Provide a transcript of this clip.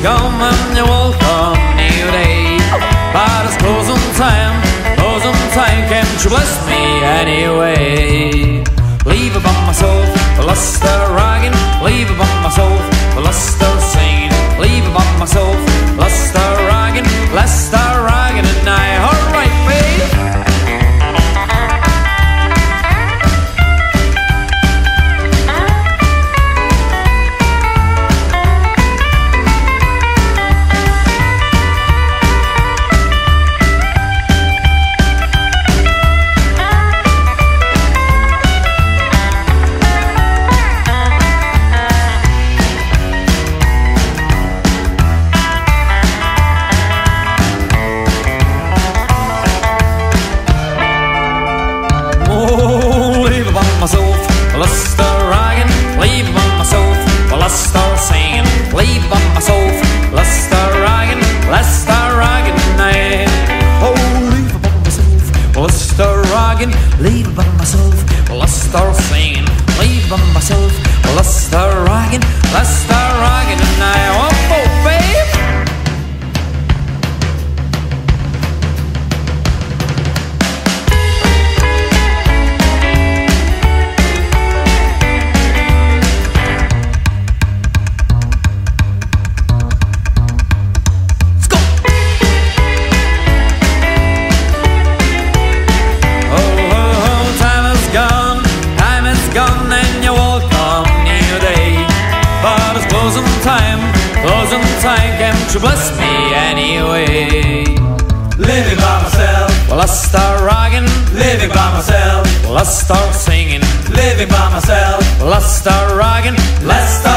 come and you welcome new day. But it's closing time, can't you bless me anyway? Leave it by myself, lust the ragging. Leave it by myself, lust the singing. Leave it by myself, lust the ragging, and I, alright, babe. Lust the ragging, leave it on myself. Lust the singing, leave it on myself. Lust the ragging, night. Oh, leave it on myself. Lust the ragging, leave it on myself. Lust the singing, leave it on myself. Lust the ragging, night. Oh, babe. Closing time, can't you bless me anyway? Living by myself, well I start rocking. Living by myself, well I start singing. Living by myself, well I start rocking. Let's start